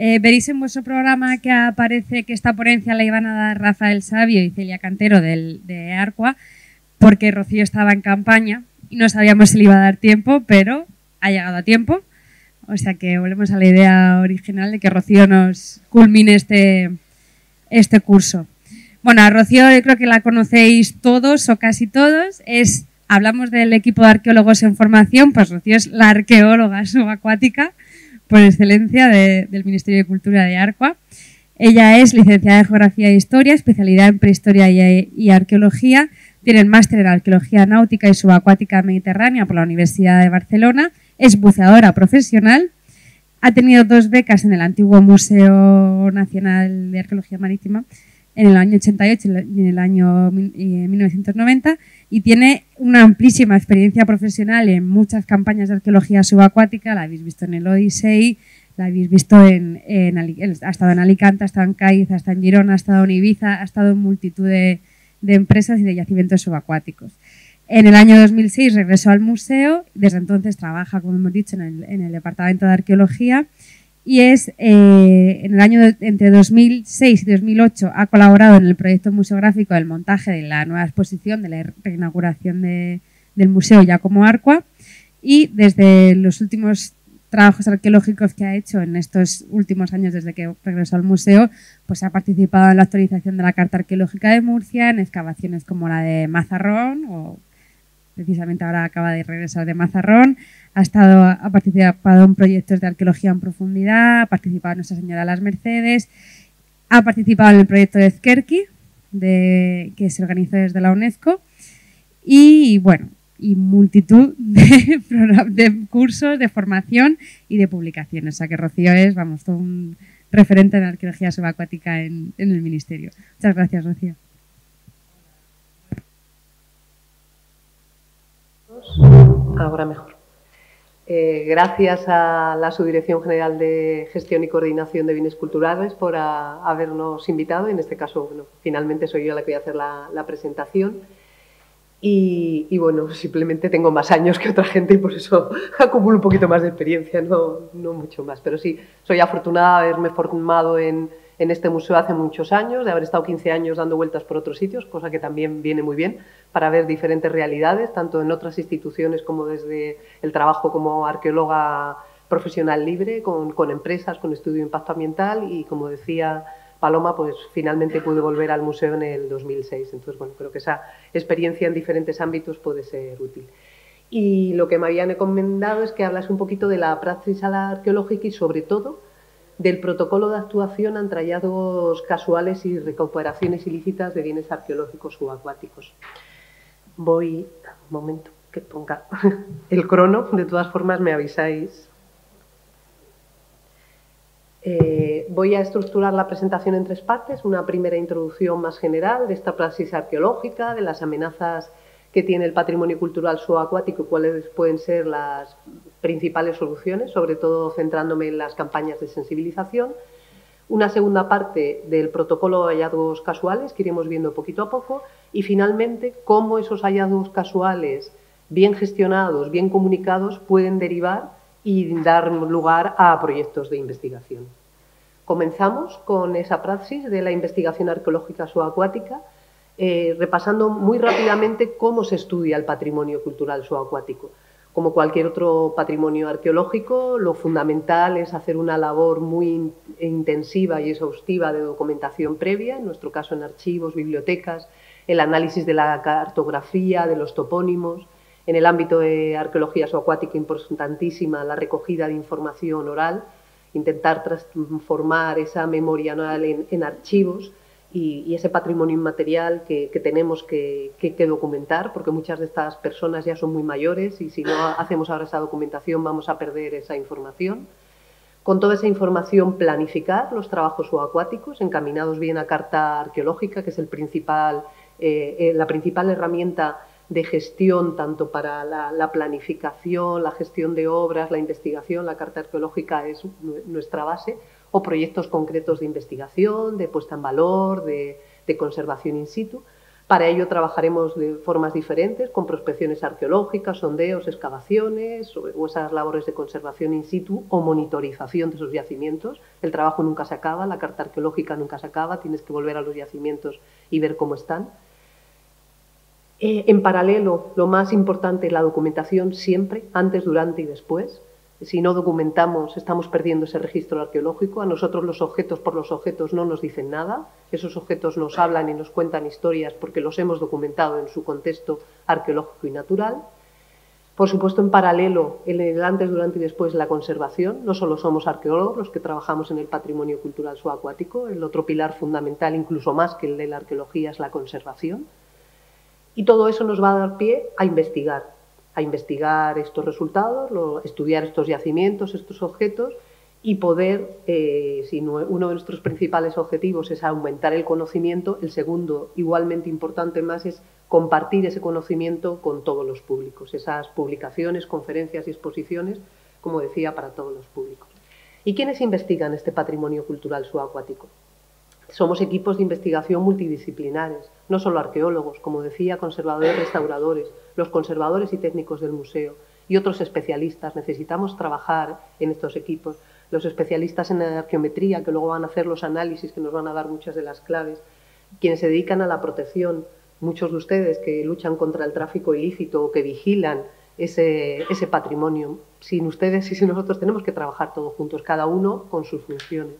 Veréis en vuestro programa que aparece que esta ponencia la iban a dar Rafael Sabio y Celia Cantero de Arqua, porque Rocío estaba en campaña y no sabíamos si le iba a dar tiempo, pero ha llegado a tiempo. O sea que volvemos a la idea original de que Rocío nos culmine este curso. Bueno, a Rocío creo que la conocéis todos o casi todos. Hablamos del equipo de arqueólogos en formación, pues Rocío es la arqueóloga subacuática por excelencia del Ministerio de Cultura de Arqua. Ella es licenciada en Geografía e Historia, especialidad en Prehistoria y Arqueología. Tiene el máster en Arqueología Náutica y Subacuática Mediterránea por la Universidad de Barcelona. Es buceadora profesional. Ha tenido 2 becas en el antiguo Museo Nacional de Arqueología Marítima en el año 88 y en el año 1990 y tiene una amplísima experiencia profesional en muchas campañas de arqueología subacuática. La habéis visto en el Odyssey, la habéis visto ha estado en Alicante, ha estado en Cádiz, ha estado en Girona, ha estado en Ibiza, ha estado en multitud de empresas y de yacimientos subacuáticos. En el año 2006 regresó al museo, desde entonces trabaja, como hemos dicho, en el Departamento de Arqueología y en el año entre 2006 y 2008 ha colaborado en el proyecto museográfico del montaje de la nueva exposición, de la reinauguración del museo ya como Arqua, y desde los últimos trabajos arqueológicos que ha hecho en estos últimos años desde que regresó al museo, pues ha participado en la actualización de la Carta Arqueológica de Murcia, en excavaciones como la de Mazarrón, o precisamente ahora acaba de regresar de Mazarrón, ha participado en proyectos de arqueología en profundidad, ha participado en Nuestra Señora de las Mercedes, ha participado en el proyecto de Ezkerki, que se organizó desde la UNESCO, y bueno, y multitud de cursos, de formación y de publicaciones. O sea que Rocío es, vamos, todo un referente en arqueología subacuática en el Ministerio. Muchas gracias, Rocío. Ahora mejor. Gracias a la Subdirección General de Gestión y Coordinación de Bienes Culturales por habernos invitado. En este caso, bueno, finalmente soy yo la que voy a hacer la presentación. Y bueno, simplemente tengo más años que otra gente y por eso acumulo un poquito más de experiencia, no mucho más. Pero sí, soy afortunada de haberme formado en este museo hace muchos años, de haber estado 15 años dando vueltas por otros sitios, cosa que también viene muy bien para ver diferentes realidades, tanto en otras instituciones como desde el trabajo como arqueóloga profesional libre, con empresas, con estudio de impacto ambiental y, como decía Paloma, pues finalmente pude volver al museo en el 2006. Entonces, bueno, creo que esa experiencia en diferentes ámbitos puede ser útil. Y lo que me habían encomendado es que hablase un poquito de la praxis arqueológica y, sobre todo, del protocolo de actuación ante hallazgos casuales y recuperaciones ilícitas de bienes arqueológicos subacuáticos. Voy, un momento, que ponga el crono, de todas formas me avisáis. Voy a estructurar la presentación en 3 partes. Una primera introducción más general de esta praxis arqueológica, de las amenazas que tiene el patrimonio cultural subacuático y cuáles pueden ser las principales soluciones, sobre todo centrándome en las campañas de sensibilización. Una segunda parte del protocolo de hallazgos casuales, que iremos viendo poquito a poco. Y finalmente, cómo esos hallazgos casuales, bien gestionados, bien comunicados, pueden derivar y dar lugar a proyectos de investigación. Comenzamos con esa praxis de la investigación arqueológica subacuática, repasando muy rápidamente cómo se estudia el patrimonio cultural subacuático. Como cualquier otro patrimonio arqueológico, lo fundamental es hacer una labor muy intensiva y exhaustiva de documentación previa, en nuestro caso en archivos, bibliotecas, el análisis de la cartografía, de los topónimos. En el ámbito de arqueología subacuática, importantísima la recogida de información oral, intentar transformar esa memoria oral en archivos y ese patrimonio inmaterial que tenemos que documentar, porque muchas de estas personas ya son muy mayores y si no hacemos ahora esa documentación vamos a perder esa información. Con toda esa información planificar los trabajos subacuáticos encaminados bien a carta arqueológica, que es la principal herramienta de gestión tanto para la planificación, la gestión de obras, la investigación. La carta arqueológica es nuestra base, o proyectos concretos de investigación, de puesta en valor, de conservación in situ. Para ello trabajaremos de formas diferentes, con prospecciones arqueológicas, sondeos, excavaciones, o esas labores de conservación in situ o monitorización de esos yacimientos. El trabajo nunca se acaba, la carta arqueológica nunca se acaba, tienes que volver a los yacimientos y ver cómo están. En paralelo, lo más importante, la documentación siempre, antes, durante y después. Si no documentamos, estamos perdiendo ese registro arqueológico. A nosotros los objetos por los objetos no nos dicen nada. Esos objetos nos hablan y nos cuentan historias porque los hemos documentado en su contexto arqueológico y natural. Por supuesto, en paralelo, en el antes, durante y después, la conservación. No solo somos arqueólogos los que trabajamos en el patrimonio cultural subacuático. El otro pilar fundamental, incluso más que el de la arqueología, es la conservación. Y todo eso nos va a dar pie a investigar estos resultados, estudiar estos yacimientos, estos objetos y poder, si uno de nuestros principales objetivos es aumentar el conocimiento, el segundo, igualmente importante más, es compartir ese conocimiento con todos los públicos, esas publicaciones, conferencias y exposiciones, como decía, para todos los públicos. ¿Y quiénes investigan este patrimonio cultural subacuático? Somos equipos de investigación multidisciplinares, no solo arqueólogos, como decía, conservadores, restauradores, los conservadores y técnicos del museo y otros especialistas. Necesitamos trabajar en estos equipos. Los especialistas en arqueometría, que luego van a hacer los análisis que nos van a dar muchas de las claves, quienes se dedican a la protección, muchos de ustedes que luchan contra el tráfico ilícito o que vigilan ese patrimonio. Sin ustedes y sin nosotros tenemos que trabajar todos juntos, cada uno con sus funciones.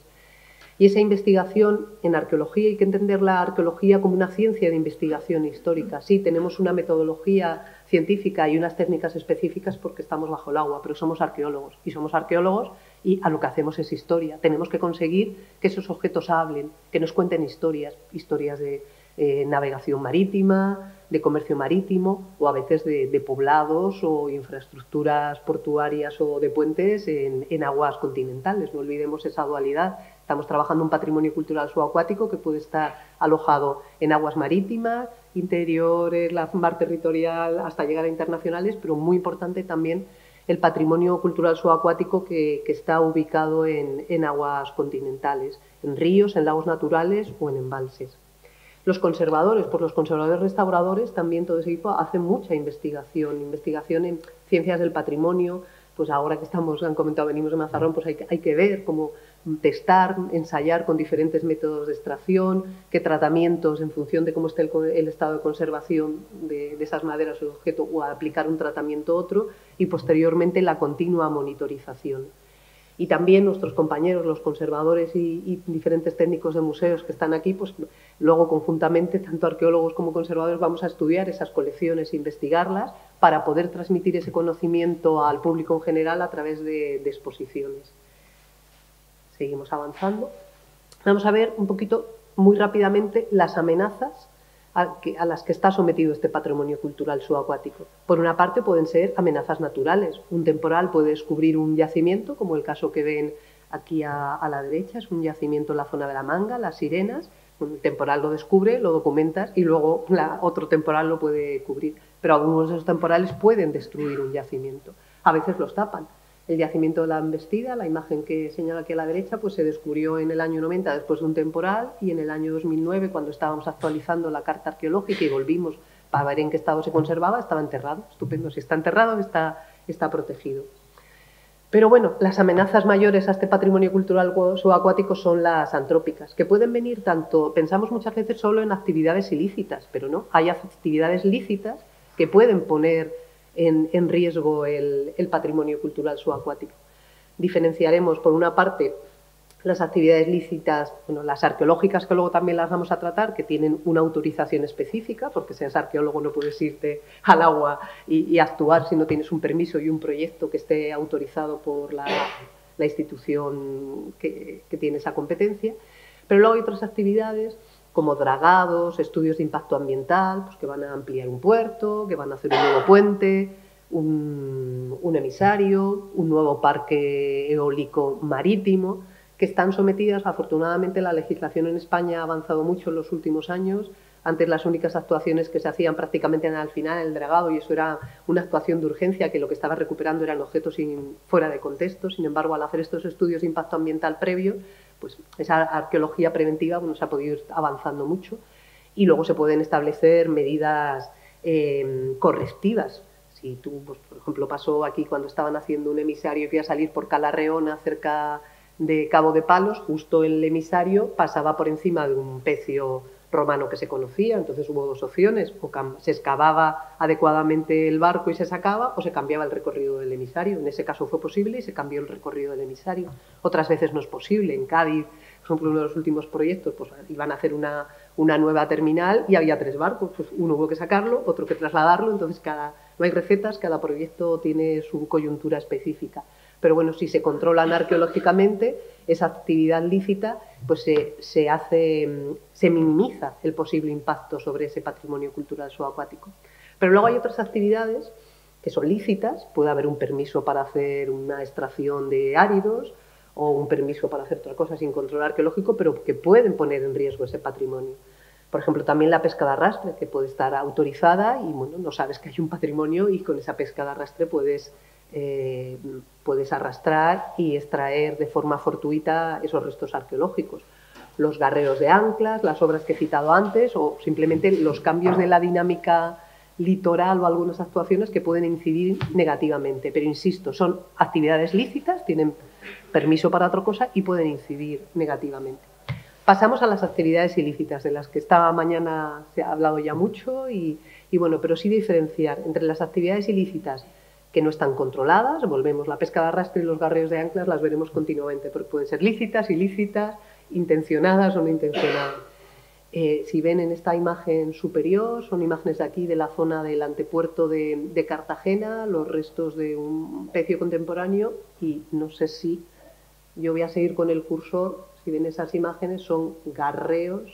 Y esa investigación en arqueología, hay que entender la arqueología como una ciencia de investigación histórica. Sí, tenemos una metodología científica y unas técnicas específicas porque estamos bajo el agua, pero somos arqueólogos. Y somos arqueólogos y a lo que hacemos es historia. Tenemos que conseguir que esos objetos hablen, que nos cuenten historias de navegación marítima, de comercio marítimo o a veces de poblados o infraestructuras portuarias o de puentes en aguas continentales. No olvidemos esa dualidad. Estamos trabajando un patrimonio cultural subacuático que puede estar alojado en aguas marítimas, interiores, la mar territorial, hasta llegar a internacionales, pero muy importante también el patrimonio cultural subacuático que está ubicado en aguas continentales, en ríos, en lagos naturales o en embalses. Los conservadores, pues los conservadores restauradores, también todo ese equipo hace mucha investigación en ciencias del patrimonio. Pues ahora que han comentado, venimos de Mazarrón, pues hay que ver cómo testar, ensayar con diferentes métodos de extracción, qué tratamientos en función de cómo esté el estado de conservación de esas maderas o objeto, o aplicar un tratamiento u otro, y posteriormente la continua monitorización. Y también nuestros compañeros, los conservadores y diferentes técnicos de museos que están aquí, pues luego conjuntamente, tanto arqueólogos como conservadores, vamos a estudiar esas colecciones e investigarlas para poder transmitir ese conocimiento al público en general a través de exposiciones. Seguimos avanzando. Vamos a ver un poquito, muy rápidamente, las amenazas a las que está sometido este patrimonio cultural subacuático. Por una parte, pueden ser amenazas naturales. Un temporal puede descubrir un yacimiento, como el caso que ven aquí a la derecha, es un yacimiento en la zona de la Manga, Las Sirenas. Un temporal lo descubre, lo documentas y luego otro temporal lo puede cubrir. Pero algunos de esos temporales pueden destruir un yacimiento. A veces los tapan. El yacimiento de la Embestida, la imagen que señala aquí a la derecha, pues se descubrió en el año 90 después de un temporal, y en el año 2009, cuando estábamos actualizando la carta arqueológica y volvimos para ver en qué estado se conservaba, estaba enterrado. Estupendo, si está enterrado está protegido. Pero bueno, las amenazas mayores a este patrimonio cultural subacuático son las antrópicas, que pueden venir tanto, pensamos muchas veces solo en actividades ilícitas, pero no, hay actividades lícitas que pueden poner en riesgo el patrimonio cultural subacuático. Diferenciaremos, por una parte, las actividades lícitas, bueno, las arqueológicas, que luego también las vamos a tratar, que tienen una autorización específica, porque si eres arqueólogo no puedes irte al agua y actuar si no tienes un permiso y un proyecto que esté autorizado por la institución que tiene esa competencia. Pero luego hay otras actividades como dragados, estudios de impacto ambiental, pues que van a ampliar un puerto, que van a hacer un nuevo puente, un emisario, un nuevo parque eólico marítimo, que están sometidas, afortunadamente la legislación en España ha avanzado mucho en los últimos años. Antes las únicas actuaciones que se hacían prácticamente eran al final el dragado, y eso era una actuación de urgencia, que lo que estaba recuperando eran objetos fuera de contexto. Sin embargo, al hacer estos estudios de impacto ambiental previos, pues esa arqueología preventiva se ha podido ir avanzando mucho. y luego se pueden establecer medidas correctivas. Si tú, pues, por ejemplo, pasó aquí cuando estaban haciendo un emisario que iba a salir por Calarreona, cerca de Cabo de Palos, justo el emisario pasaba por encima de un pecio romano que se conocía, entonces hubo dos opciones: o se excavaba adecuadamente el barco y se sacaba, o se cambiaba el recorrido del emisario. En ese caso fue posible y se cambió el recorrido del emisario. Otras veces no es posible. En Cádiz, por ejemplo, uno de los últimos proyectos, pues iban a hacer una nueva terminal y había 3 barcos, pues uno hubo que sacarlo, otro que trasladarlo, entonces no hay recetas, cada proyecto tiene su coyuntura específica. Pero bueno, si se controlan arqueológicamente esa actividad lícita, pues se minimiza el posible impacto sobre ese patrimonio cultural subacuático. Pero luego hay otras actividades que son lícitas, puede haber un permiso para hacer una extracción de áridos o un permiso para hacer otra cosa sin control arqueológico, pero que pueden poner en riesgo ese patrimonio. Por ejemplo, también la pesca de arrastre, que puede estar autorizada y bueno, no sabes que hay un patrimonio y con esa pesca de arrastre puedes arrastrar y extraer de forma fortuita esos restos arqueológicos. Los garreos de anclas, las obras que he citado antes, o simplemente los cambios de la dinámica litoral o algunas actuaciones que pueden incidir negativamente. Pero insisto, son actividades lícitas, tienen permiso para otra cosa y pueden incidir negativamente. Pasamos a las actividades ilícitas, de las que esta mañana se ha hablado ya mucho y bueno, pero sí diferenciar entre las actividades ilícitas que no están controladas. Volvemos, la pesca de arrastre y los garreos de anclas las veremos continuamente, porque pueden ser lícitas, ilícitas, intencionadas o no intencionadas. Si ven en esta imagen superior, son imágenes de aquí, de la zona del antepuerto de Cartagena, los restos de un pecio contemporáneo, y no sé si yo voy a seguir con el cursor. Si ven esas imágenes, son garreos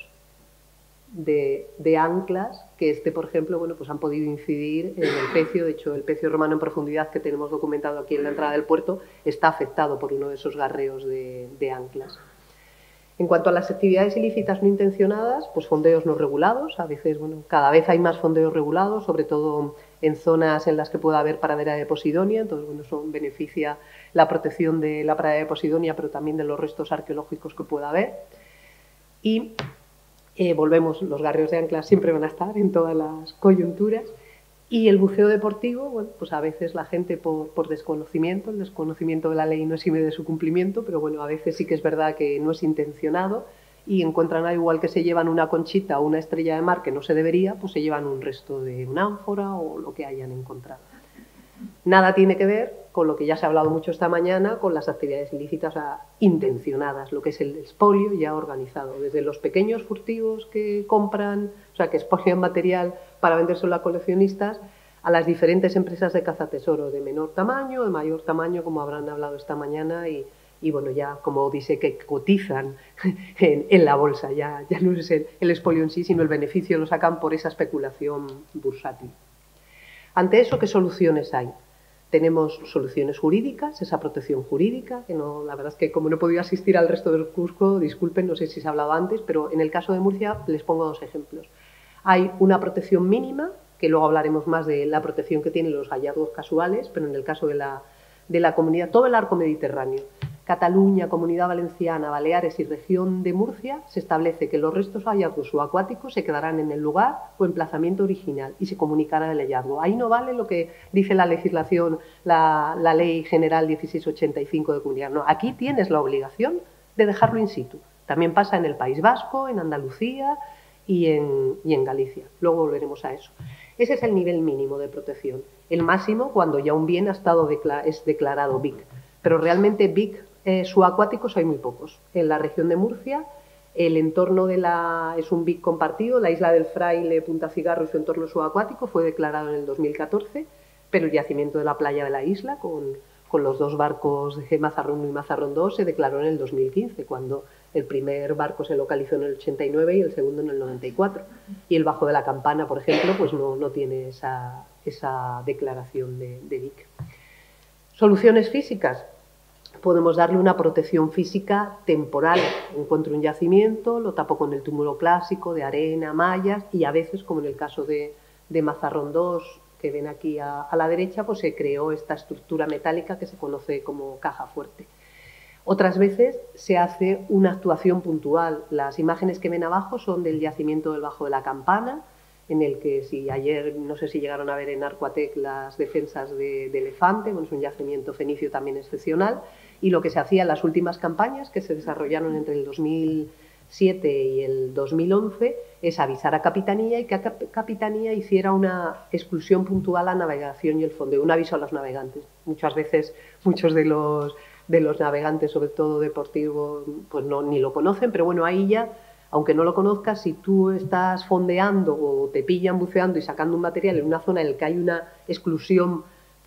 de anclas que por ejemplo, bueno, pues han podido incidir en el pecio. De hecho, el pecio romano en profundidad que tenemos documentado aquí en la entrada del puerto está afectado por uno de esos garreos de anclas. En cuanto a las actividades ilícitas no intencionadas, pues fondeos no regulados. A veces, bueno, cada vez hay más fondeos regulados, sobre todo en zonas en las que pueda haber pradera de Posidonia. Entonces, bueno, eso beneficia la protección de la pradera de Posidonia, pero también de los restos arqueológicos que pueda haber. Y volvemos, los garreos de anclas siempre van a estar en todas las coyunturas. Y el buceo deportivo, bueno, pues a veces la gente por desconocimiento, el desconocimiento de la ley no exime de su cumplimiento, pero bueno, a veces sí que es verdad que no es intencionado y encuentran, al igual que se llevan una conchita o una estrella de mar que no se debería, pues se llevan un resto de una ánfora o lo que hayan encontrado. Nada tiene que ver con lo que ya se ha hablado mucho esta mañana, con las actividades ilícitas intencionadas, lo que es el expolio ya organizado, desde los pequeños furtivos que compran, o sea, que expolian material para vendérselo a coleccionistas, a las diferentes empresas de cazatesoro de menor tamaño, de mayor tamaño, como habrán hablado esta mañana, y bueno, ya como dice, que cotizan en la bolsa, ya no es el expolio en sí, sino el beneficio lo sacan por esa especulación bursátil. Ante eso, ¿qué soluciones hay? Tenemos soluciones jurídicas, esa protección jurídica, que no, la verdad es que como no he podido asistir al resto del curso, disculpen, no sé si se ha hablado antes, pero en el caso de Murcia les pongo 2 ejemplos. Hay una protección mínima, que luego hablaremos más de la protección que tienen los hallazgos casuales, pero en el caso de la comunidad, todo el arco mediterráneo, Cataluña, Comunidad Valenciana, Baleares y Región de Murcia, se establece que los restos o hallazgos subacuáticos se quedarán en el lugar o emplazamiento original y se comunicará el hallazgo. Ahí no vale lo que dice la legislación, la Ley General 1685 de Comunidad. No, aquí tienes la obligación de dejarlo in situ. También pasa en el País Vasco, en Andalucía y en Galicia. Luego volveremos a eso. Ese es el nivel mínimo de protección. El máximo cuando ya un bien es declarado BIC. Pero realmente BIC subacuáticos hay muy pocos. En la región de Murcia, el entorno es un BIC compartido. La isla del Fraile, Punta Cigarro y su entorno subacuático fue declarado en el 2014, pero el yacimiento de la playa de la isla, con los 2 barcos de Mazarrón 1 y Mazarrón 2, se declaró en el 2015, cuando el primer barco se localizó en el 89 y el segundo en el 94. Y el Bajo de la Campana, por ejemplo, pues no tiene esa declaración de BIC. Soluciones físicas. Podemos darle una protección física temporal. Encuentro un yacimiento, lo tapo con el túmulo clásico de arena, mallas, y a veces, como en el caso de Mazarrón 2, que ven aquí a la derecha, pues se creó esta estructura metálica que se conoce como caja fuerte. Otras veces se hace una actuación puntual. Las imágenes que ven abajo son del yacimiento del Bajo de la Campana, en el que si ayer, no sé si llegaron a ver en Arcuatec las defensas de Elefante, bueno, es un yacimiento fenicio también excepcional, y lo que se hacía en las últimas campañas que se desarrollaron entre el 2007 y el 2011 es avisar a Capitanía y que Capitanía hiciera una exclusión puntual a navegación y el fondeo, un aviso a los navegantes. Muchas veces muchos de los navegantes, sobre todo deportivos, pues ni lo conocen, pero bueno, ahí ya, aunque no lo conozcas, si tú estás fondeando o te pillan buceando y sacando un material en una zona en la que hay una exclusión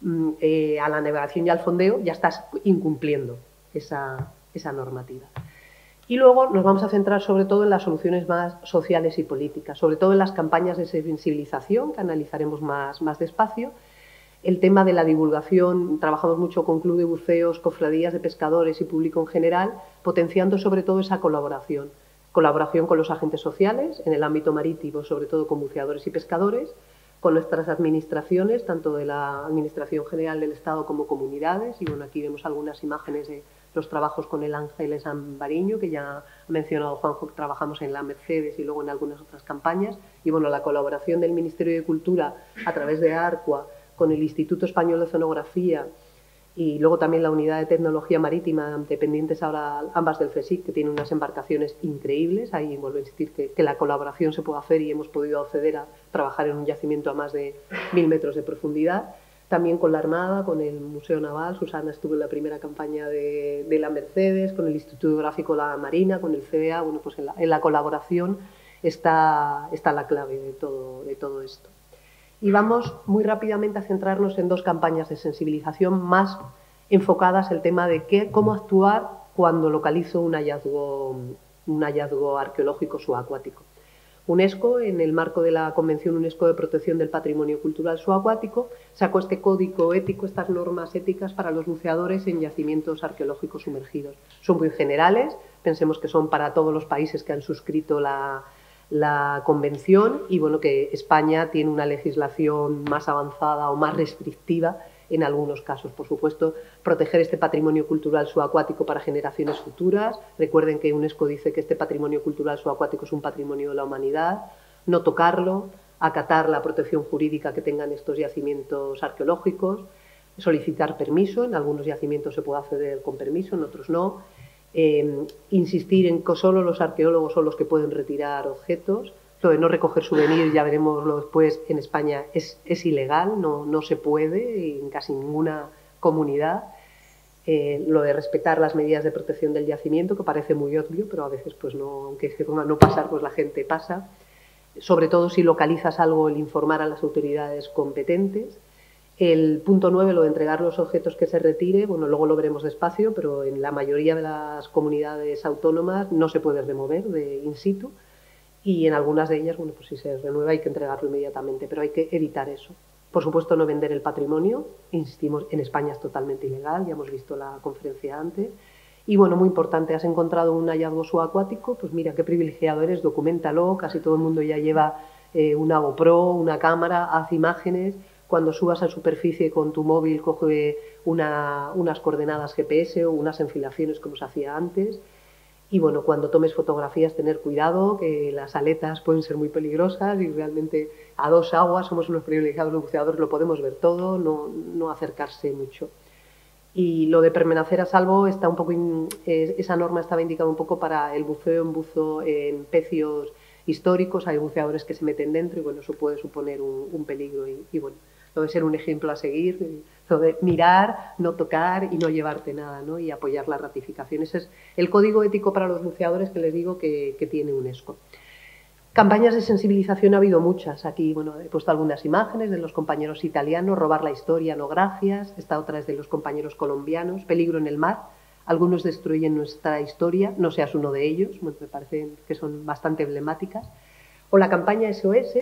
a la navegación y al fondeo, ya estás incumpliendo esa normativa. Y luego nos vamos a centrar sobre todo en las soluciones más sociales y políticas, sobre todo en las campañas de sensibilización, que analizaremos más despacio. El tema de la divulgación, trabajamos mucho con club de buceos, cofradías de pescadores y público en general, potenciando sobre todo esa colaboración con los agentes sociales, en el ámbito marítimo, sobre todo con buceadores y pescadores, con nuestras administraciones, tanto de la Administración General del Estado como comunidades, y bueno, aquí vemos algunas imágenes de los trabajos con el Ángeles Ambariño, que ya ha mencionado Juanjo, que trabajamos en la Mercedes y luego en algunas otras campañas, y bueno, la colaboración del Ministerio de Cultura a través de ARCUA con el Instituto Español de Oceanografía y luego también la Unidad de Tecnología Marítima, dependientes ahora ambas del FESIC, que tiene unas embarcaciones increíbles. Ahí vuelvo a insistir que la colaboración se puede hacer y hemos podido acceder a trabajar en un yacimiento a más de 1000 metros de profundidad. También con la Armada, con el Museo Naval, Susana estuvo en la primera campaña de la Mercedes, con el Instituto Geográfico de la Marina, con el CEA. Bueno, pues en la colaboración está la clave de todo esto. Y vamos muy rápidamente a centrarnos en dos campañas de sensibilización más enfocadas al tema de cómo actuar cuando localizo un hallazgo arqueológico subacuático. UNESCO, en el marco de la Convención UNESCO de Protección del Patrimonio Cultural Subacuático, sacó este código ético, estas normas éticas para los buceadores en yacimientos arqueológicos sumergidos. Son muy generales, pensemos que son para todos los países que han suscrito la convención, y bueno, que España tiene una legislación más avanzada o más restrictiva en algunos casos. Por supuesto, proteger este patrimonio cultural subacuático para generaciones futuras. Recuerden que UNESCO dice que este patrimonio cultural subacuático es un patrimonio de la humanidad. No tocarlo, acatar la protección jurídica que tengan estos yacimientos arqueológicos, solicitar permiso. En algunos yacimientos se puede acceder con permiso, en otros no. Insistir en que solo los arqueólogos son los que pueden retirar objetos. Lo de no recoger souvenirs, ya veremos después, en España es ilegal, no se puede en casi ninguna comunidad. Lo de respetar las medidas de protección del yacimiento, que parece muy obvio, pero a veces, pues no, aunque se ponga no pasar, pues la gente pasa. Sobre todo si localizas algo, el informar a las autoridades competentes. El punto 9, lo de entregar los objetos que se retire, bueno, luego lo veremos despacio, pero en la mayoría de las comunidades autónomas no se puede remover de in situ, y en algunas de ellas, bueno, pues si se renueva hay que entregarlo inmediatamente, pero hay que evitar eso. Por supuesto, no vender el patrimonio, insistimos, en España es totalmente ilegal, ya hemos visto la conferencia antes. Y bueno, muy importante, has encontrado un hallazgo subacuático, pues mira, qué privilegiado eres, documéntalo, casi todo el mundo ya lleva una GoPro, una cámara, haz imágenes. Cuando subas a superficie con tu móvil, coge unas coordenadas GPS o unas enfilaciones como se hacía antes. Y bueno, cuando tomes fotografías, tener cuidado, que las aletas pueden ser muy peligrosas y realmente a dos aguas somos unos privilegiados los buceadores, lo podemos ver todo, no acercarse mucho. Y lo de permanecer a salvo está un poco, esa norma estaba indicada un poco para el buceo en pecios históricos. Hay buceadores que se meten dentro y bueno, eso puede suponer un peligro y bueno, debe ser un ejemplo a seguir, lo de mirar, no tocar y no llevarte nada, ¿no? Y apoyar la ratificación. Ese es el código ético para los buceadores que les digo que tiene UNESCO. Campañas de sensibilización ha habido muchas. Aquí, bueno, he puesto algunas imágenes de los compañeros italianos, Robar la historia, no gracias. Esta otra es de los compañeros colombianos, Peligro en el mar. Algunos destruyen nuestra historia, no seas uno de ellos. Bueno, me parece que son bastante emblemáticas. O la campaña SOS,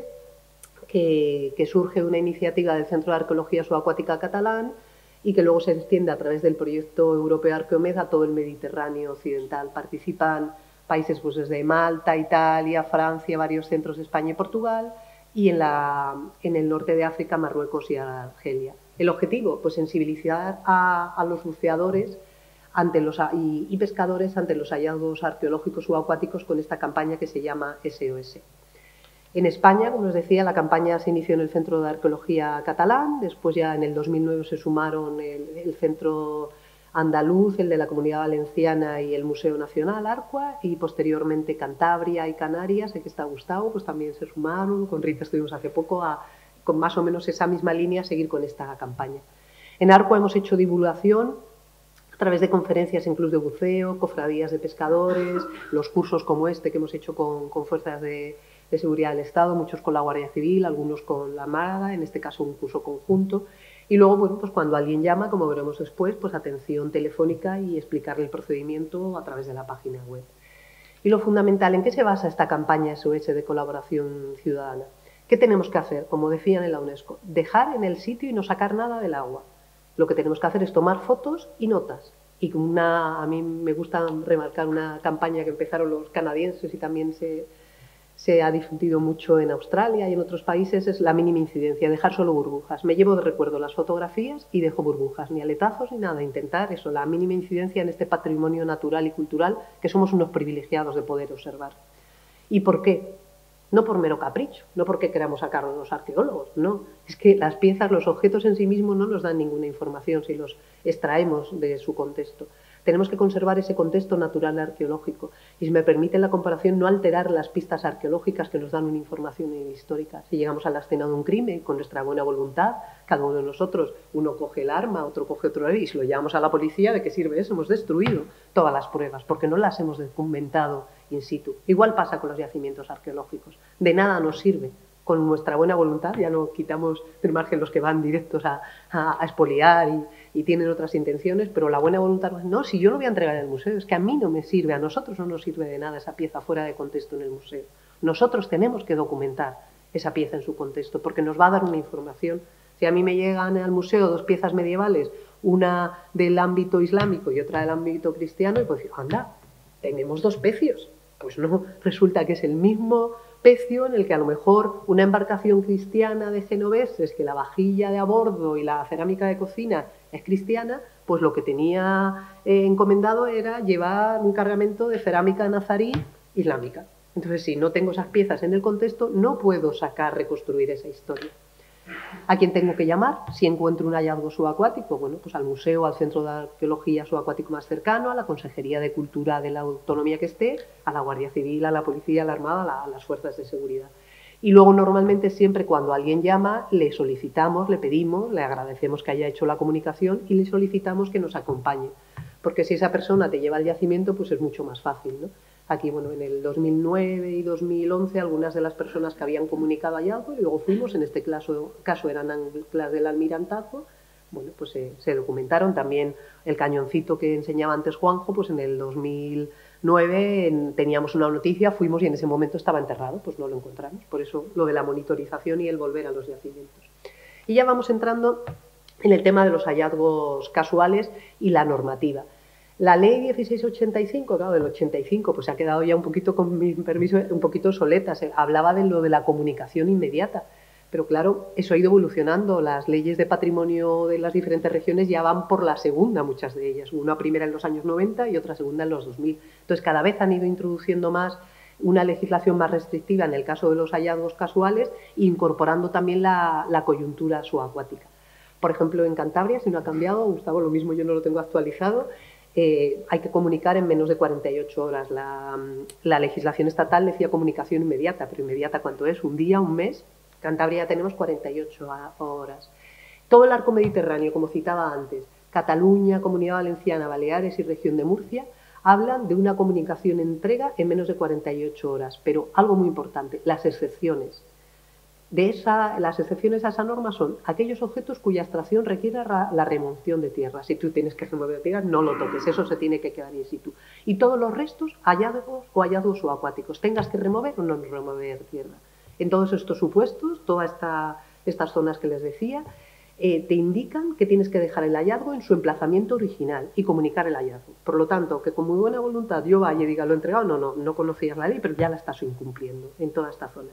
que surge de una iniciativa del Centro de Arqueología Subacuática catalán y que luego se extiende a través del proyecto europeo Arqueomed a todo el Mediterráneo occidental. Participan países pues desde Malta, Italia, Francia, varios centros de España y Portugal, y en el norte de África, Marruecos y Argelia. El objetivo, pues sensibilizar a los buceadores y pescadores ante los hallazgos arqueológicos subacuáticos con esta campaña que se llama SOS. En España, como os decía, la campaña se inició en el Centro de Arqueología Catalán, después ya en el 2009 se sumaron el Centro Andaluz, el de la Comunidad Valenciana y el Museo Nacional Arcua, y posteriormente Cantabria y Canarias, aquí está Gustavo, pues también se sumaron, con Rita estuvimos hace poco con más o menos esa misma línea, seguir con esta campaña. En Arcua hemos hecho divulgación a través de conferencias en clubs de buceo, cofradías de pescadores, los cursos como este que hemos hecho con fuerzas de seguridad del Estado, muchos con la Guardia Civil, algunos con la Armada, en este caso un curso conjunto. Y luego, bueno, pues cuando alguien llama, como veremos después, pues atención telefónica y explicarle el procedimiento a través de la página web. Y lo fundamental, ¿en qué se basa esta campaña SOS de colaboración ciudadana? ¿Qué tenemos que hacer? Como decían en la UNESCO, dejar en el sitio y no sacar nada del agua. Lo que tenemos que hacer es tomar fotos y notas. Y a mí me gusta remarcar una campaña que empezaron los canadienses y también se ha difundido mucho en Australia y en otros países, es la mínima incidencia, dejar solo burbujas. Me llevo de recuerdo las fotografías y dejo burbujas, ni aletazos ni nada. Intentar eso, la mínima incidencia en este patrimonio natural y cultural que somos unos privilegiados de poder observar. ¿Y por qué? No por mero capricho, no porque queramos sacarnos los arqueólogos, no. Es que las piezas, los objetos en sí mismos no nos dan ninguna información si los extraemos de su contexto. Tenemos que conservar ese contexto natural arqueológico y, si me permiten la comparación, no alterar las pistas arqueológicas que nos dan una información histórica. Si llegamos a la escena de un crimen con nuestra buena voluntad, cada uno de nosotros, uno coge el arma, otro coge otro arma y si lo llevamos a la policía, ¿de qué sirve eso? Hemos destruido todas las pruebas porque no las hemos documentado in situ. Igual pasa con los yacimientos arqueológicos. De nada nos sirve. Con nuestra buena voluntad, ya no quitamos del margen los que van directos a expoliar y tienen otras intenciones, pero la buena voluntad no, si yo lo voy a entregar en el museo, es que a mí no me sirve, a nosotros no nos sirve de nada esa pieza fuera de contexto en el museo. Nosotros tenemos que documentar esa pieza en su contexto, porque nos va a dar una información. Si a mí me llegan al museo dos piezas medievales, una del ámbito islámico y otra del ámbito cristiano, y pues digo, anda, tenemos dos pecios. Pues no, resulta que es el mismo pecio en el que a lo mejor una embarcación cristiana de genoveses, que la vajilla de a bordo y la cerámica de cocina es cristiana, pues lo que tenía encomendado era llevar un cargamento de cerámica nazarí islámica. Entonces, si no tengo esas piezas en el contexto, no puedo reconstruir esa historia. ¿A quién tengo que llamar si encuentro un hallazgo subacuático? Bueno, pues al museo, al centro de arqueología subacuático más cercano, a la Consejería de Cultura de la autonomía que esté, a la Guardia Civil, a la Policía, a la Armada, a las fuerzas de seguridad. Y luego, normalmente, siempre cuando alguien llama, le solicitamos, le pedimos, le agradecemos que haya hecho la comunicación y le solicitamos que nos acompañe. Porque si esa persona te lleva al yacimiento, pues es mucho más fácil, ¿no? Aquí, bueno, en el 2009 y 2011, algunas de las personas que habían comunicado hallazgos, y luego fuimos, en este caso eran anclas del Almirantazo, bueno, pues se documentaron. También el cañoncito que enseñaba antes Juanjo, pues en el 2009 teníamos una noticia, fuimos y en ese momento estaba enterrado, pues no lo encontramos. Por eso lo de la monitorización y el volver a los yacimientos. Y ya vamos entrando en el tema de los hallazgos casuales y la normativa. La ley 1685, claro, del 85, pues se ha quedado ya un poquito, con mi permiso, un poquito obsoleta. Se hablaba de lo de la comunicación inmediata, pero claro, eso ha ido evolucionando. Las leyes de patrimonio de las diferentes regiones ya van por la segunda, muchas de ellas. Una primera en los años 90 y otra segunda en los 2000. Entonces, cada vez han ido introduciendo más una legislación más restrictiva en el caso de los hallazgos casuales, incorporando también la coyuntura subacuática. Por ejemplo, en Cantabria, si no ha cambiado, Gustavo, lo mismo yo no lo tengo actualizado, hay que comunicar en menos de 48 horas. La legislación estatal decía comunicación inmediata, pero inmediata ¿cuánto es? ¿Un día? ¿Un mes? Cantabria ya tenemos 48 horas. Todo el arco mediterráneo, como citaba antes, Cataluña, Comunidad Valenciana, Baleares y Región de Murcia, hablan de una comunicación entrega en menos de 48 horas. Pero algo muy importante, las excepciones. Las excepciones a esa norma son aquellos objetos cuya extracción requiera la remoción de tierra. Si tú tienes que remover tierra, no lo toques, eso se tiene que quedar in situ. Y todos los restos, hallazgos o hallazgos subacuáticos, tengas que remover o no remover tierra. En todos estos supuestos, todas estas zonas que les decía, te indican que tienes que dejar el hallazgo en su emplazamiento original y comunicar el hallazgo. Por lo tanto, que con muy buena voluntad yo vaya y diga, lo he entregado, no conocías la ley, pero ya la estás incumpliendo en toda esta zona.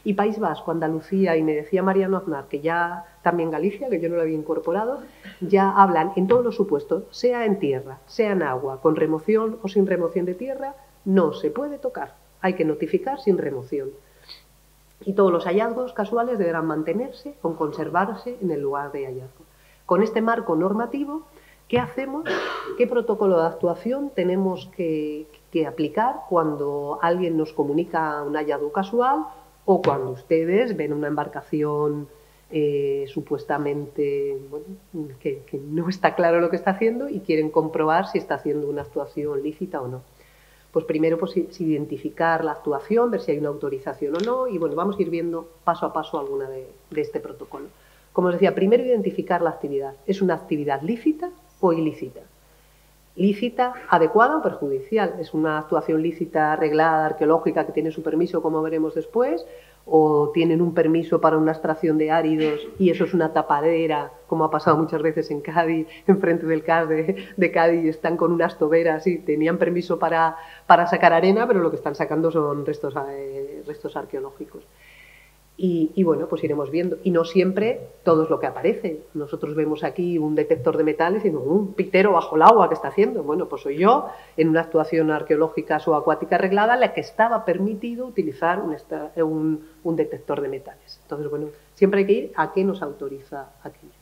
Y País Vasco, Andalucía, y me decía Mariano Aznar, que ya también Galicia, que yo no lo había incorporado, ya hablan en todos los supuestos, sea en tierra, sea en agua, con remoción o sin remoción de tierra, no se puede tocar. Hay que notificar sin remoción. Y todos los hallazgos casuales deberán mantenerse o conservarse en el lugar de hallazgo. Con este marco normativo, ¿qué hacemos? ¿Qué protocolo de actuación tenemos que aplicar cuando alguien nos comunica un hallazgo casual o cuando ustedes ven una embarcación supuestamente que no está claro lo que está haciendo y quieren comprobar si está haciendo una actuación lícita o no? Pues primero pues, identificar la actuación, ver si hay una autorización o no, y bueno, vamos a ir viendo paso a paso alguna de este protocolo. Como os decía, primero identificar la actividad. ¿Es una actividad lícita o ilícita? Lícita, adecuada o perjudicial. ¿Es una actuación lícita, arreglada, arqueológica, que tiene su permiso, como veremos después? ¿O tienen un permiso para una extracción de áridos y eso es una tapadera, como ha pasado muchas veces en Cádiz, enfrente del CAS de Cádiz, están con unas toberas y tenían permiso para sacar arena, pero lo que están sacando son restos arqueológicos? Y bueno, pues iremos viendo. Y no siempre todo es lo que aparece. Nosotros vemos aquí un detector de metales y un pitero bajo el agua que está haciendo. Bueno, pues soy yo, en una actuación arqueológica subacuática arreglada, la que estaba permitido utilizar un detector de metales. Entonces, bueno, siempre hay que ir a qué nos autoriza aquello.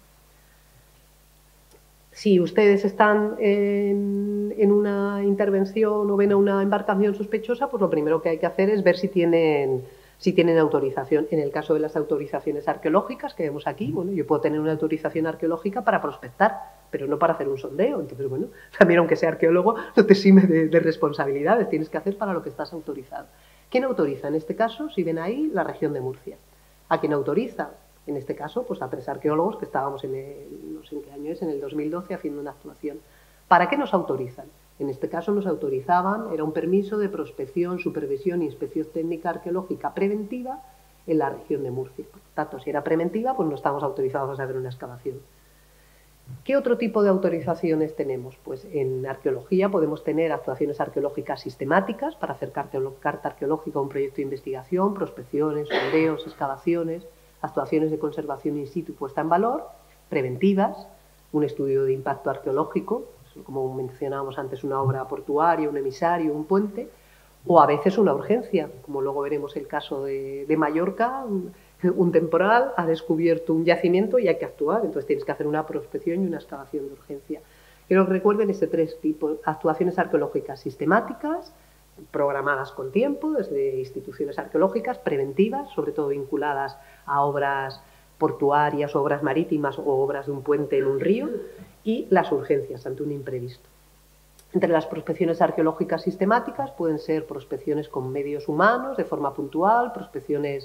Si ustedes están en una intervención o ven a una embarcación sospechosa, pues lo primero que hay que hacer es ver si tienen autorización. En el caso de las autorizaciones arqueológicas que vemos aquí, bueno, yo puedo tener una autorización arqueológica para prospectar, pero no para hacer un sondeo. Entonces, bueno, también aunque sea arqueólogo, no te exime de responsabilidades, tienes que hacer para lo que estás autorizado. ¿Quién autoriza? En este caso, si ven ahí, la región de Murcia. ¿A quién autoriza? En este caso, pues a 3 arqueólogos que estábamos no sé en qué año es, en el 2012, haciendo una actuación. ¿Para qué nos autorizan? En este caso nos autorizaban, era un permiso de prospección, supervisión e inspección técnica arqueológica preventiva en la región de Murcia. Por tanto, si era preventiva, pues no estamos autorizados a hacer una excavación. ¿Qué otro tipo de autorizaciones tenemos? Pues en arqueología podemos tener actuaciones arqueológicas sistemáticas para hacer carta arqueológica a un proyecto de investigación, prospecciones, sondeos, excavaciones, actuaciones de conservación in situ puesta en valor, preventivas, un estudio de impacto arqueológico, como mencionábamos antes, una obra portuaria, un emisario, un puente, o a veces una urgencia, como luego veremos el caso de Mallorca, un temporal ha descubierto un yacimiento y hay que actuar, entonces tienes que hacer una prospección y una excavación de urgencia. Quiero que recuerden este 3 tipos: actuaciones arqueológicas sistemáticas, programadas con tiempo desde instituciones arqueológicas, preventivas, sobre todo vinculadas a obras portuarias, obras marítimas o obras de un puente en un río, y las urgencias ante un imprevisto. Entre las prospecciones arqueológicas sistemáticas pueden ser prospecciones con medios humanos de forma puntual, prospecciones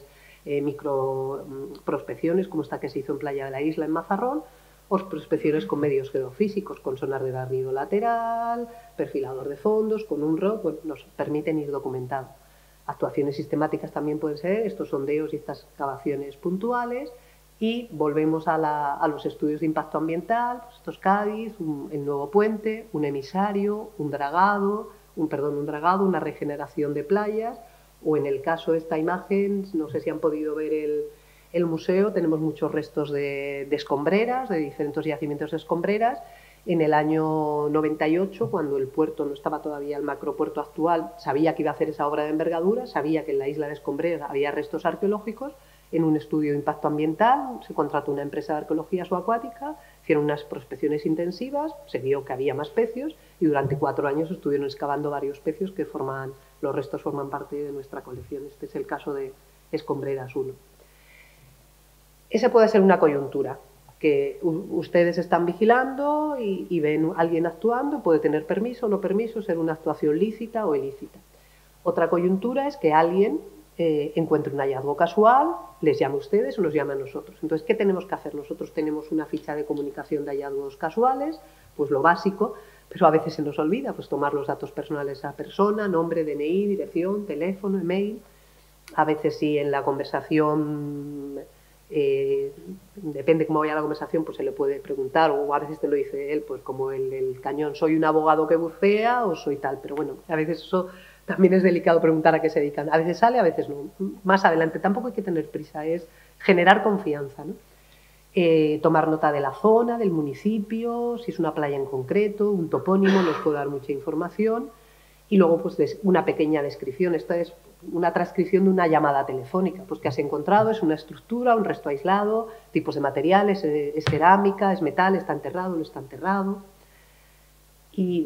microprospecciones como esta que se hizo en Playa de la Isla en Mazarrón, o prospecciones con medios geofísicos, con sonar de barrido lateral, perfilador de fondos, con un ROV, bueno, nos permiten ir documentando. Actuaciones sistemáticas también pueden ser estos sondeos y estas excavaciones puntuales. Y volvemos a los estudios de impacto ambiental, pues estos Cádiz, el nuevo puente, un emisario, un dragado, una regeneración de playas, o en el caso de esta imagen, no sé si han podido ver el museo, tenemos muchos restos de escombreras, de diferentes yacimientos de escombreras. En el año 98, cuando el puerto no estaba todavía el macropuerto actual, sabía que iba a hacer esa obra de envergadura, sabía que en la isla de Escombreras había restos arqueológicos. En un estudio de impacto ambiental se contrató una empresa de arqueología subacuática, hicieron unas prospecciones intensivas, se vio que había más pecios y durante 4 años estuvieron excavando varios pecios que los restos forman parte de nuestra colección. Este es el caso de Escombreras 1. Esa puede ser una coyuntura, que ustedes están vigilando y ven a alguien actuando, puede tener permiso o no permiso, ser una actuación lícita o ilícita. Otra coyuntura es que alguien encuentre un hallazgo casual, les llame a ustedes o nos llame a nosotros. Entonces, ¿qué tenemos que hacer? Nosotros tenemos una ficha de comunicación de hallazgos casuales, pues lo básico, pero a veces se nos olvida, pues tomar los datos personales de la persona, nombre, DNI, dirección, teléfono, email. A veces sí en la conversación, depende cómo vaya la conversación, pues se le puede preguntar, o a veces te lo dice él, pues como el cañón, soy un abogado que bucea o soy tal, pero bueno, a veces eso también es delicado preguntar a qué se dedican. A veces sale, a veces no. Más adelante, tampoco hay que tener prisa, es generar confianza, ¿no? Tomar nota de la zona, del municipio, si es una playa en concreto, un topónimo, nos puede dar mucha información. Y luego, pues, una pequeña descripción. Esta es una transcripción de una llamada telefónica. Pues, ¿qué has encontrado? Es una estructura, un resto aislado, tipos de materiales, es cerámica, es metal, está enterrado, no está enterrado. Y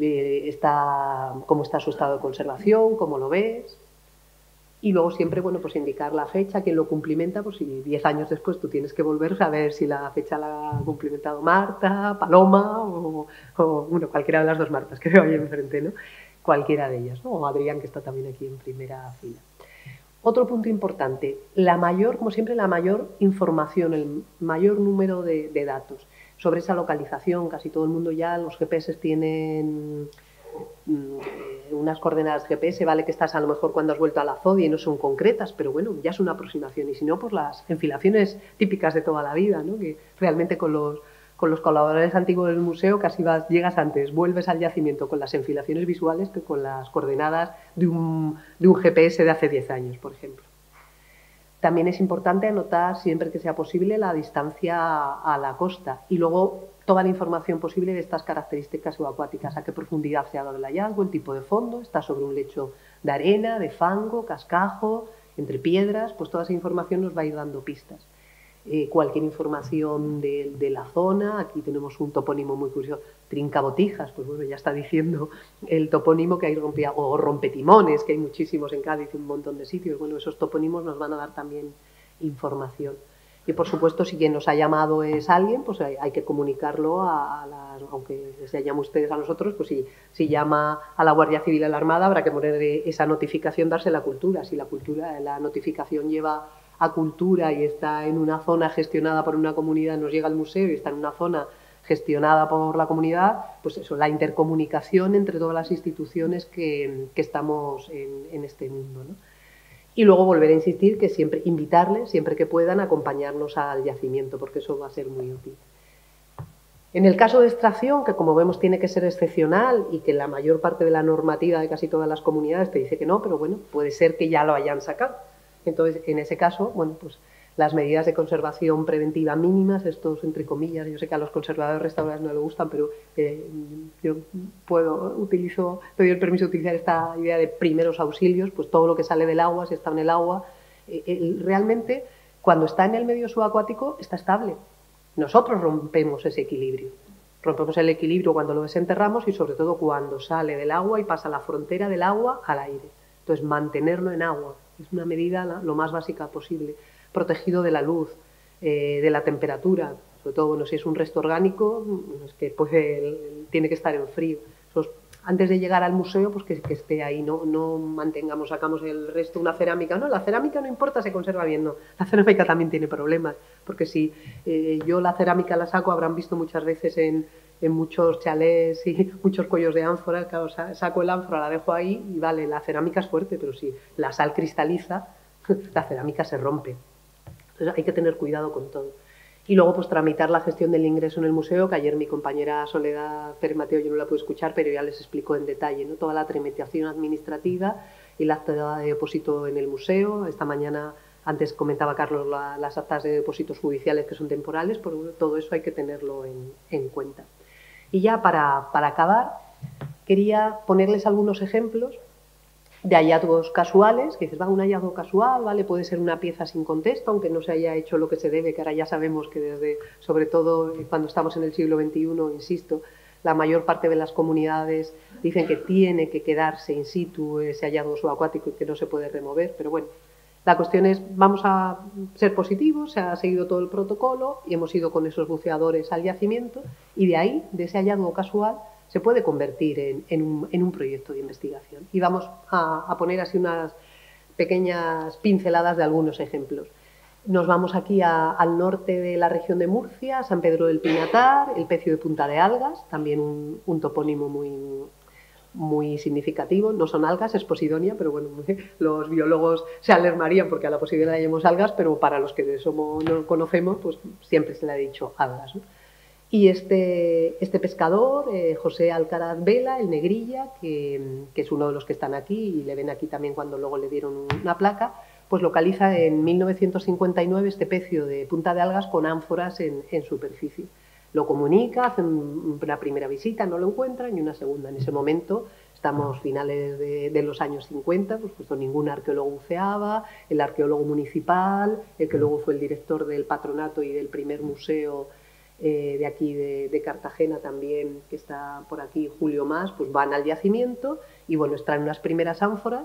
cómo está su estado de conservación, cómo lo ves. Y luego siempre, bueno, pues indicar la fecha, quién lo cumplimenta, pues si 10 años después tú tienes que volver a ver si la fecha la ha cumplimentado Marta, Paloma o bueno, cualquiera de las dos Martas que veo ahí enfrente, ¿no? Cualquiera de ellas, ¿no? O Adrián, que está también aquí en primera fila. Otro punto importante, como siempre, la mayor información, el mayor número de datos sobre esa localización. Casi todo el mundo ya, los GPS tienen unas coordenadas GPS, vale que estás a lo mejor cuando has vuelto a la ZODI y no son concretas, pero bueno, ya es una aproximación, y si no, pues las enfilaciones típicas de toda la vida, ¿no? Que realmente con los colaboradores antiguos del museo casi llegas antes, vuelves al yacimiento con las enfilaciones visuales que con las coordenadas de un GPS de hace 10 años, por ejemplo. También es importante anotar siempre que sea posible la distancia a la costa y luego toda la información posible de estas características subacuáticas, a qué profundidad se ha dado el hallazgo, el tipo de fondo, está sobre un lecho de arena, de fango, cascajo, entre piedras, pues toda esa información nos va a ir dando pistas. Cualquier información de la zona, aquí tenemos un topónimo muy curioso, Trincabotijas, pues bueno, ya está diciendo el topónimo que hay o rompetimones, que hay muchísimos en Cádiz, un montón de sitios, bueno, esos topónimos nos van a dar también información. Y por supuesto, si quien nos ha llamado es alguien, pues hay que comunicarlo aunque se llamen ustedes a nosotros, pues si llama a la Guardia Civil, a la Armada, habrá que poner esa notificación, darse la cultura. Si la notificación lleva a cultura y está en una zona gestionada por una comunidad, nos llega al museo y está en una zona gestionada por la comunidad, pues eso, la intercomunicación entre todas las instituciones que estamos en este mundo, ¿no? Y luego volver a insistir que siempre invitarles, siempre que puedan, a acompañarnos al yacimiento, porque eso va a ser muy útil. En el caso de extracción, que como vemos tiene que ser excepcional y que la mayor parte de la normativa de casi todas las comunidades te dice que no, pero bueno, puede ser que ya lo hayan sacado. Entonces, en ese caso, bueno, pues las medidas de conservación preventiva mínimas, estos entre comillas, yo sé que a los conservadores restauradores no les gustan, pero yo te doy el permiso de utilizar esta idea de primeros auxilios, pues todo lo que sale del agua, si está en el agua, realmente cuando está en el medio subacuático está estable. Nosotros rompemos ese equilibrio. Rompemos el equilibrio cuando lo desenterramos y sobre todo cuando sale del agua y pasa la frontera del agua al aire. Entonces, mantenerlo en agua es una medida lo más básica posible, protegido de la luz, de la temperatura, sobre todo, bueno, si es un resto orgánico, es que tiene que estar en frío. Antes de llegar al museo, pues que esté ahí, no sacamos el resto, una cerámica, no, la cerámica no importa, se conserva bien, no, la cerámica también tiene problemas, porque si yo la cerámica la saco, habrán visto muchas veces en muchos chalés y muchos cuellos de ánfora, claro, saco el ánfora, la dejo ahí y vale, la cerámica es fuerte, pero si la sal cristaliza, la cerámica se rompe. Entonces hay que tener cuidado con todo. Y luego pues tramitar la gestión del ingreso en el museo, que ayer mi compañera Soledad Pérez Mateo, yo no la pude escuchar, pero ya les explicó en detalle, ¿no? Toda la tramitación administrativa y la acta de depósito en el museo. Esta mañana, antes comentaba Carlos las actas de depósitos judiciales que son temporales, pero bueno, todo eso hay que tenerlo en cuenta. Y ya para acabar, quería ponerles algunos ejemplos de hallazgos casuales, que dices, un hallazgo casual, ¿vale? Puede ser una pieza sin contexto, aunque no se haya hecho lo que se debe, que ahora ya sabemos que sobre todo cuando estamos en el siglo XXI, insisto, la mayor parte de las comunidades dicen que tiene que quedarse in situ ese hallazgo subacuático y que no se puede remover, pero bueno, la cuestión es, vamos a ser positivos, se ha seguido todo el protocolo y hemos ido con esos buceadores al yacimiento y de ahí, de ese hallazgo casual, se puede convertir en un proyecto de investigación. Y vamos a poner así unas pequeñas pinceladas de algunos ejemplos. Nos vamos aquí al norte de la región de Murcia, San Pedro del Pinatar, el pecio de Punta de Algas, también un topónimo muy significativo. No son algas, es Posidonia, pero bueno, los biólogos se alarmarían porque a la Posidonia llamamos algas, pero para los que no conocemos, pues siempre se le ha dicho algas, ¿no? Y este pescador, José Alcaraz Vela, el Negrilla, que es uno de los que están aquí y le ven aquí también cuando luego le dieron una placa, pues localiza en 1959 este pecio de punta de algas con ánforas en superficie. Lo comunica, hacen una primera visita, no lo encuentran, y una segunda. En ese momento, estamos finales de los años 50, pues ningún arqueólogo buceaba, el arqueólogo municipal, el que luego fue el director del patronato y del primer museo de aquí de Cartagena también, que está por aquí, Julio Mas, pues van al yacimiento y bueno, extraen unas primeras ánforas.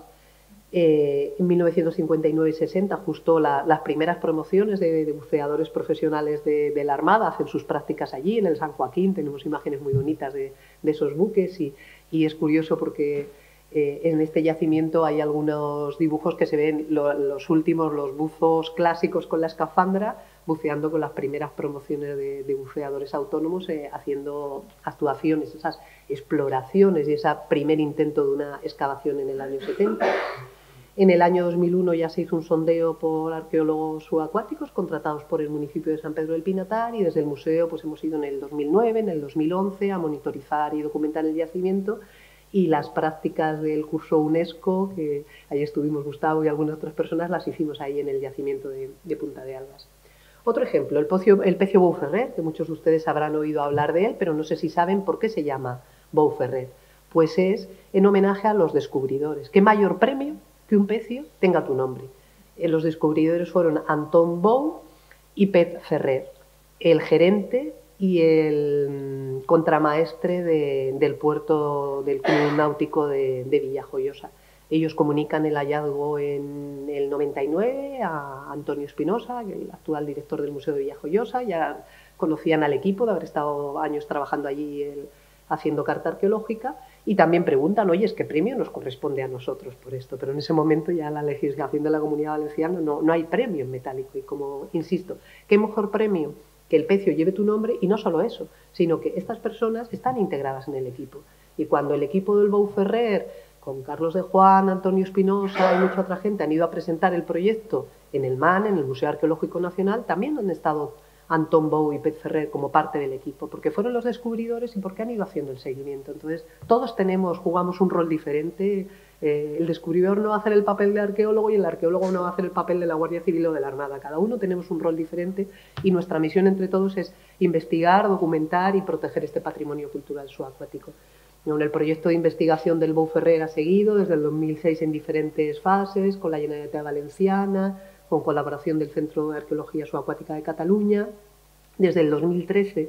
En 1959 y 60, justo las primeras promociones de buceadores profesionales de la Armada hacen sus prácticas allí, en el San Joaquín. Tenemos imágenes muy bonitas de esos buques y es curioso porque en este yacimiento hay algunos dibujos que se ven los últimos, los buzos clásicos con la escafandra, buceando con las primeras promociones de buceadores autónomos, haciendo actuaciones, esas exploraciones y ese primer intento de una excavación en el año 70. En el año 2001 ya se hizo un sondeo por arqueólogos subacuáticos contratados por el municipio de San Pedro del Pinatar, y desde el museo pues hemos ido en el 2009, en el 2011 a monitorizar y documentar el yacimiento, y las prácticas del curso UNESCO, que ahí estuvimos Gustavo y algunas otras personas, las hicimos ahí en el yacimiento de Punta de Algas. Otro ejemplo, el pecio Bou Ferrer, que muchos de ustedes habrán oído hablar de él, pero no sé si saben por qué se llama Bou Ferrer. Pues es en homenaje a los descubridores. ¿Qué mayor premio que un pecio tenga tu nombre? Los descubridores fueron Anton Bou y Pep Ferrer, el gerente y el contramaestre del puerto del Club Náutico de Villajoyosa. Ellos comunican el hallazgo en el 99 a Antonio Espinosa, el actual director del Museo de Villajoyosa. Ya conocían al equipo de haber estado años trabajando allí haciendo carta arqueológica, y también preguntan, oye, ¿qué premio nos corresponde a nosotros por esto? Pero en ese momento ya la legislación de la Comunidad Valenciana no hay premio en metálico, y como insisto, ¿qué mejor premio que el pecio lleve tu nombre? Y no solo eso, sino que estas personas están integradas en el equipo, y cuando el equipo del Bou Ferrer, con Carlos de Juan, Antonio Espinosa y mucha otra gente, han ido a presentar el proyecto en el MAN, en el Museo Arqueológico Nacional, también han estado Anton Bou y Pep Ferrer como parte del equipo, porque fueron los descubridores y porque han ido haciendo el seguimiento. Entonces, todos jugamos un rol diferente. El descubridor no va a hacer el papel de arqueólogo y el arqueólogo no va a hacer el papel de la Guardia Civil o de la Armada. Cada uno tenemos un rol diferente, y nuestra misión entre todos es investigar, documentar y proteger este patrimonio cultural subacuático. El proyecto de investigación del Bou Ferrer ha seguido desde el 2006 en diferentes fases, con la Generalitat Valenciana, con colaboración del Centro de Arqueología Subacuática de Cataluña. Desde el 2013,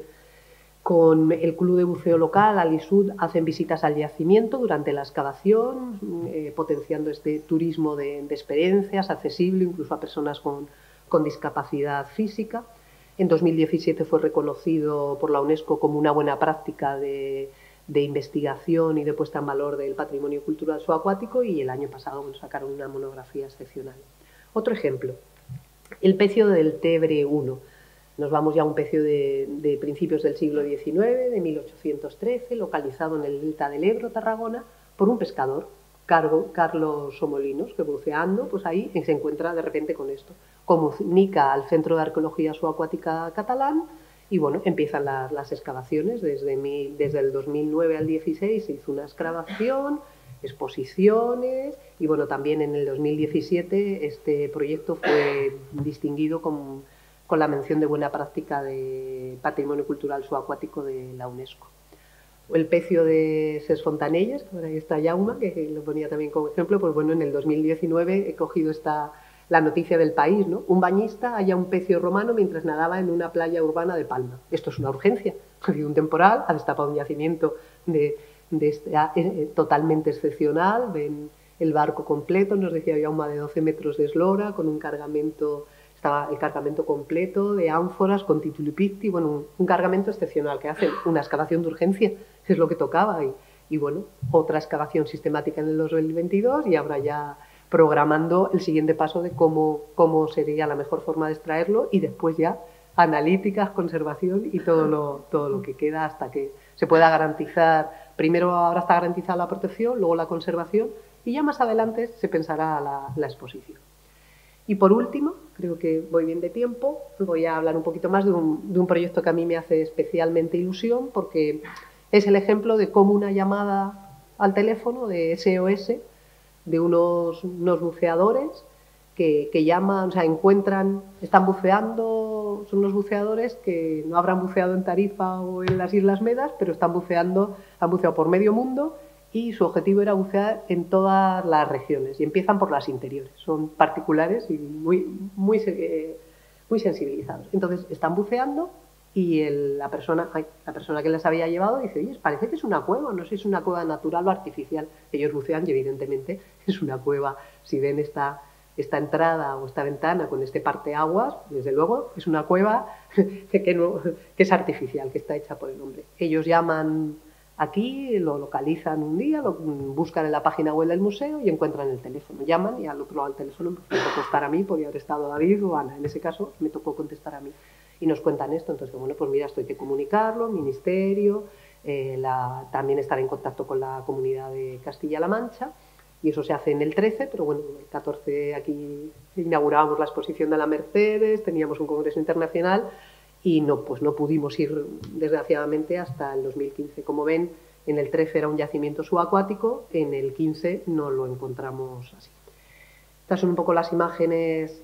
con el Club de Buceo local, Alisud, hacen visitas al yacimiento durante la excavación, potenciando este turismo de experiencias, accesible incluso a personas con discapacidad física. En 2017 fue reconocido por la UNESCO como una buena práctica de investigación y de puesta en valor del patrimonio cultural subacuático, y el año pasado sacaron una monografía excepcional. Otro ejemplo, el pecio del Tebre I. Nos vamos ya a un pecio de principios del siglo XIX, de 1813, localizado en el delta del Ebro, Tarragona, por un pescador, Carlos Somolinos, que buceando, pues ahí se encuentra de repente con esto. Comunica al Centro de Arqueología Subacuática catalán, y bueno, empiezan las excavaciones. Desde el 2009 al 16 se hizo una excavación, exposiciones, y bueno, también en el 2017 este proyecto fue distinguido con la mención de buena práctica de Patrimonio Cultural Subacuático de la UNESCO. El pecio de Ses Fontanelles, que ahora está Jaume, que lo ponía también como ejemplo, pues bueno, en el 2019 he cogido la noticia del País, ¿no? Un bañista halla un pecio romano mientras nadaba en una playa urbana de Palma. Esto es una urgencia. Ha habido un temporal, ha destapado un yacimiento totalmente excepcional. Ven el barco completo, nos decía Jaume, de 12 metros de eslora, con un cargamento, estaba el cargamento completo de ánforas con título y picti, bueno, un cargamento excepcional, que hace una excavación de urgencia, que es lo que tocaba, y bueno, otra excavación sistemática en el 2022, y ahora ya programando el siguiente paso de cómo sería la mejor forma de extraerlo, y después ya analíticas, conservación y todo lo que queda hasta que se pueda garantizar. Primero ahora está garantizada la protección, luego la conservación, y ya más adelante se pensará la exposición. Y por último, creo que voy bien de tiempo, voy a hablar un poquito más de un proyecto que a mí me hace especialmente ilusión, porque es el ejemplo de cómo una llamada al teléfono de SOS de unos buceadores que llaman, o sea, están buceando, son unos buceadores que no habrán buceado en Tarifa o en las Islas Medas, pero han buceado por medio mundo, y su objetivo era bucear en todas las regiones, y empiezan por las interiores. Son particulares y muy sensibilizados. Entonces están buceando y la persona que les había llevado dice: oye, parece que es una cueva, no sé si es una cueva natural o artificial. Ellos bucean y evidentemente es una cueva. Si ven esta entrada o esta ventana con este parteaguas, desde luego es una cueva que es artificial, que está hecha por el hombre. Ellos llaman aquí, lo localizan un día, lo buscan en la página web del museo y encuentran el teléfono. Llaman y al otro lado del teléfono me tocó estar a mí, podía haber estado David o Ana. En ese caso me tocó contestar a mí. Y nos cuentan esto. Entonces, bueno, pues mira, esto hay que comunicarlo, ministerio, también estar en contacto con la comunidad de Castilla-La Mancha. Y eso se hace en el 13, pero bueno, el 14 aquí inaugurábamos la exposición de la Mercedes, teníamos un congreso internacional y no pudimos ir, desgraciadamente, hasta el 2015. Como ven, en el 13 era un yacimiento subacuático, en el 15 no lo encontramos así. Estas son un poco las imágenes,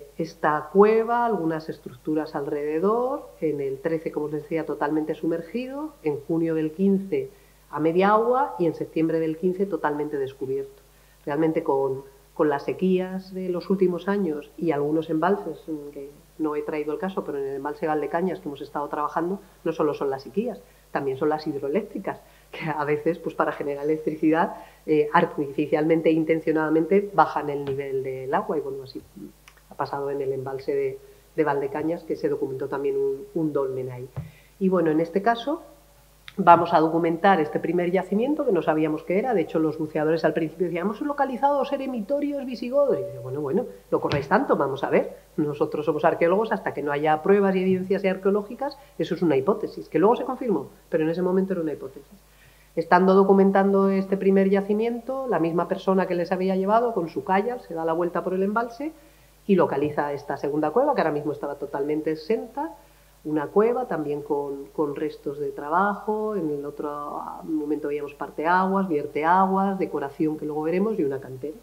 esta cueva, algunas estructuras alrededor, en el 13, como os decía, totalmente sumergido, en junio del 15 a media agua y en septiembre del 15 totalmente descubierto. Realmente con las sequías de los últimos años y algunos embalses, que no he traído el caso, pero en el embalse Valdecañas que hemos estado trabajando, no solo son las sequías, también son las hidroeléctricas, que a veces, pues para generar electricidad, artificialmente e intencionadamente bajan el nivel del agua. Y bueno, así ha pasado en el embalse de Valdecañas, que se documentó también un dolmen ahí. Y bueno, en este caso vamos a documentar este primer yacimiento, que no sabíamos qué era. De hecho, los buceadores al principio decían: hemos localizado 2 eremitorios visigodos. Y yo, bueno, no corráis tanto, vamos a ver. Nosotros somos arqueólogos, hasta que no haya pruebas y evidencias arqueológicas, eso es una hipótesis, que luego se confirmó, pero en ese momento era una hipótesis. Estando documentando este primer yacimiento, la misma persona que les había llevado con su kayak se da la vuelta por el embalse y localiza esta segunda cueva, que ahora mismo estaba totalmente exenta. Una cueva también con restos de trabajo. En el otro momento veíamos parteaguas, vierteaguas, decoración que luego veremos y una cantera.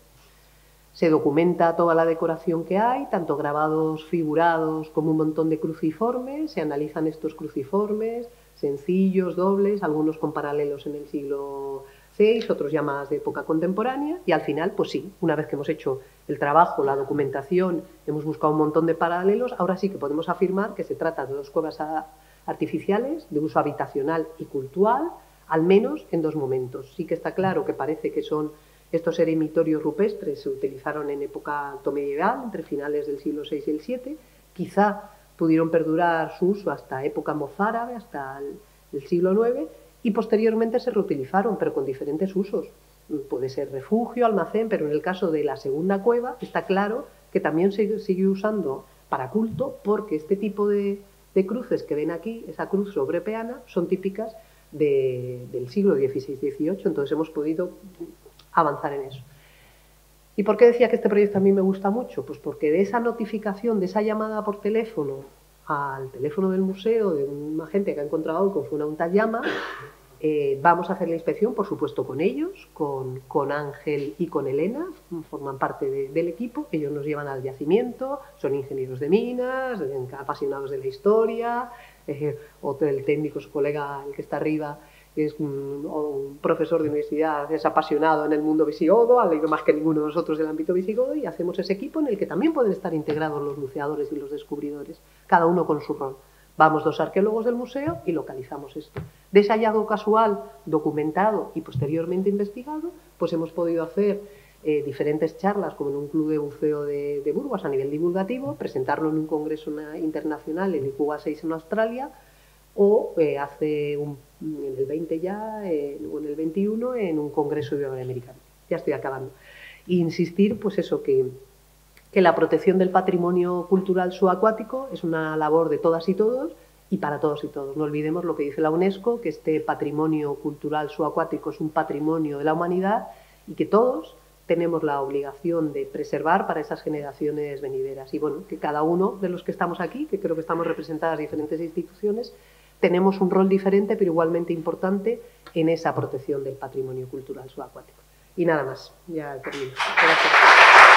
Se documenta toda la decoración que hay, tanto grabados figurados como un montón de cruciformes. Se analizan estos cruciformes, sencillos, dobles, algunos con paralelos en el siglo VI, otros ya más de época contemporánea. Y al final, pues sí, una vez que hemos hecho el trabajo, la documentación, hemos buscado un montón de paralelos, ahora sí que podemos afirmar que se trata de 2 cuevas artificiales de uso habitacional y cultural, al menos en 2 momentos. Sí que está claro que parece que son estos eremitorios rupestres, se utilizaron en época altomedieval, entre finales del siglo VI y el VII, quizá pudieron perdurar su uso hasta época mozárabe, hasta el siglo IX, y posteriormente se reutilizaron, pero con diferentes usos. Puede ser refugio, almacén, pero en el caso de la segunda cueva está claro que también se sigue usando para culto, porque este tipo de cruces que ven aquí, esa cruz sobrepeana, son típicas del siglo XVI-XVIII, entonces hemos podido avanzar en eso. ¿Y por qué decía que este proyecto a mí me gusta mucho? Pues porque de esa notificación, de esa llamada por teléfono al teléfono del museo de un agente que ha encontrado algo con una llama, vamos a hacer la inspección, por supuesto, con ellos, con Ángel y con Elena, forman parte del equipo. Ellos nos llevan al yacimiento, son ingenieros de minas, apasionados de la historia. Otro, el técnico, su colega, el que está arriba, es un profesor de universidad, es apasionado en el mundo visigodo, ha leído más que ninguno de nosotros del ámbito visigodo, y hacemos ese equipo en el que también pueden estar integrados los buceadores y los descubridores, cada uno con su rol. Vamos 2 arqueólogos del museo y localizamos esto. De ese hallazgo casual, documentado y posteriormente investigado, pues hemos podido hacer diferentes charlas, como en un club de buceo de Burgos a nivel divulgativo, presentarlo en un congreso internacional en ICUGA 6 en Australia, o en el 20 ya, o en el 21, en un congreso iberoamericano. Ya estoy acabando. E insistir, pues eso, que la protección del patrimonio cultural subacuático es una labor de todas y todos, y para todos y todos. No olvidemos lo que dice la UNESCO, que este patrimonio cultural subacuático es un patrimonio de la humanidad y que todos tenemos la obligación de preservar para esas generaciones venideras. Y bueno, que cada uno de los que estamos aquí, que creo que estamos representadas diferentes instituciones, tenemos un rol diferente pero igualmente importante en esa protección del patrimonio cultural subacuático. Y nada más, ya termino. Gracias.